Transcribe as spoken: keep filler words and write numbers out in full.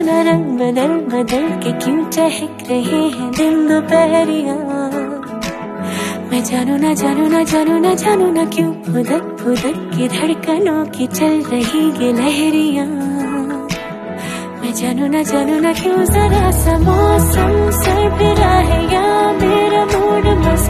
रंग बदल बदल के क्यों चहक रहे हैं दिन दोपहरिया। मैं जानू ना जानू ना जानू ना जानू ना क्यों फुदक फुदक के धड़कनों की चल रही ये लहरिया। मैं जानू ना जानू ना क्यों जरा सा मौसम सर फिरा है या मेरा मूड मस्त